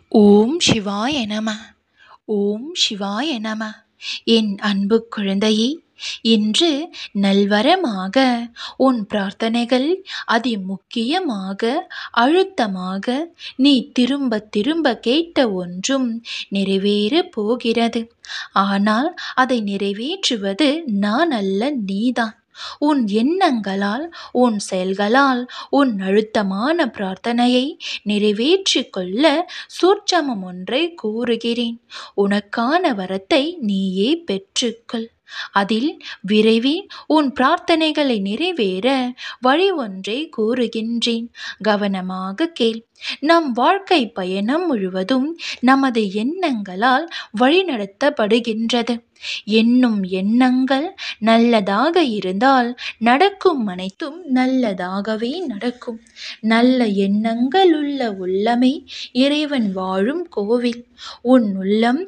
ஓம் சிவாய நம. ஓம் சிவாய நம. என் அன்பு குழந்தையே, இன்று நல்வரமாக உன் பிரார்த்தனைகள் அதிமுக்கியமாக அழுத்தமாக நீ திரும்ப திரும்ப கேட்ட ஒன்றும் நிறைவேறப் போகிறது. ஆனால் அதை நிறைவேற்றுவது நான் அல்ல, நீதான். உன் எண்ணங்களால், உன் செயல்களால் உன் அழுத்தமான பிரார்த்தனையை நிறைவேற்றிக் கொள்ள சூட்சமம் ஒன்றை கூறுகிறேன். உனக்கான வரத்தை நீயே பெற்றுக்கொள். அதில் விரைவில் உன் பிரார்த்தனைகளை நிறைவேற வழி ஒன்றை கூறுகின்றேன். கவனமாக கேள். நம் வாழ்க்கை பயணம் முழுவதும் நமது எண்ணங்களால் வழிநடத்தப்படுகின்றது. எண்ணும் எண்ணங்கள் நல்லதாக இருந்தால் நடக்கும் அனைத்தும் நல்லதாகவே நடக்கும். நல்ல எண்ணங்கள் உள்ள உள்ளமே இறைவன் வாழும் கோவில். உன் உள்ளம்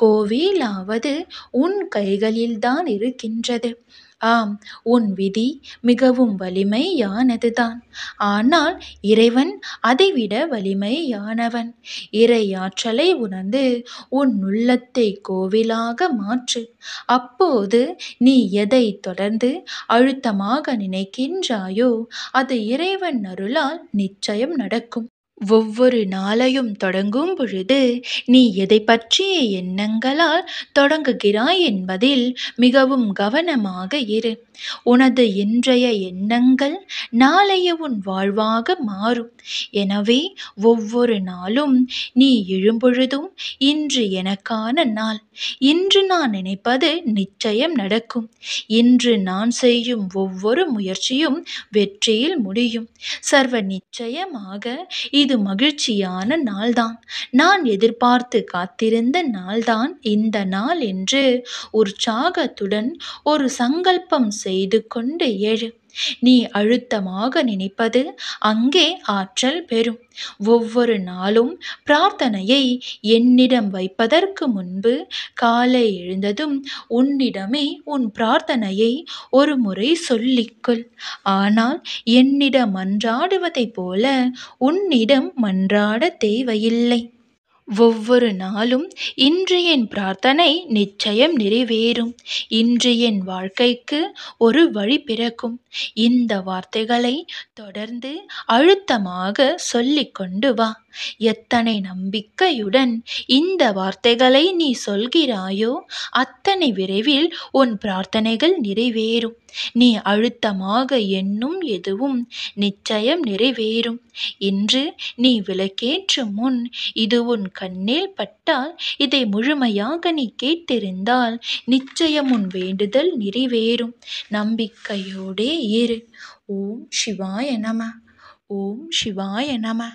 கோவிலாவது உன் கைகளில்தான் இருக்கின்றது. ஆம், உன் விதி மிகவும் வலிமையானதுதான். ஆனால் இறைவன் அதைவிட வலிமையானவன். இறையாற்றலை உணர்ந்து உன் உள்ளத்தை கோவிலாக மாற்று. அப்போது நீ எதை தொடர்ந்து அழுத்தமாக நினைக்கின்றாயோ அது இறைவன் அருளால் நிச்சயம் நடக்கும். ஒவ்வொரு நாளையும் தொடங்கும் பொழுது நீ எதை பற்றிய எண்ணங்களால் தொடங்குகிறாய் என்பதில் மிகவும் கவனமாக இரு. உனது இன்றைய எண்ணங்கள் நாளைய உன் வாழ்வாக மாறும். எனவே ஒவ்வொரு நாளும் நீ எழும்பொழுதும் இன்று எனக்கான நாள், இன்று நான் நினைப்பது நிச்சயம் நடக்கும், இன்று நான் செய்யும் ஒவ்வொரு முயற்சியும் வெற்றியில் முடியும், சர்வ நிச்சயமாக இது மகிழ்ச்சியான நாள்தான், நான் எதிர்பார்த்து காத்திருந்த நாள்தான் இந்த நாள் என்று உற்சாகத்துடன் ஒரு சங்கல்பம் செய்து கொண்டு எழு. நீ அழுத்தமாக நினைப்பது அங்கே ஆற்றல் பெறும். ஒவ்வொரு நாளும் பிரார்த்தனையை என்னிடம் வைப்பதற்கு முன்பு காலை எழுந்ததும் உன்னிடமே உன் பிரார்த்தனையை ஒரு முறை சொல்லிக்கொள். ஆனால் என்னிடம் மன்றாடுவதைப் போல உன்னிடம் மன்றாட தேவையில்லை. ஒவ்வொரு நாளும் இன்று என் பிரார்த்தனை நிச்சயம் நிறைவேறும், இன்று என் வாழ்க்கைக்கு ஒரு வழி பிறக்கும், இந்த வார்த்தைகளை தொடர்ந்து அழுத்தமாக சொல்லிக்கொண்டு வா. எத்தனை நம்பிக்கையுடன் இந்த வார்த்தைகளை நீ சொல்கிறாயோ அத்தனை விரைவில் உன் பிரார்த்தனைகள் நிறைவேறும். நீ அழுத்தமாக எண்ணும் எதுவும் நிச்சயம் நிறைவேறும். இன்று நீ விளக்கேற்றும் முன் இது உன் கண்ணில் பட்டால், இதை முழுமையாக நீ கேட்டிருந்தால் நிச்சயம் உன் வேண்டுதல் நிறைவேறும். நம்பிக்கையோடே இரு. ஓம் சிவாய நம. ஓம் சிவாய நம.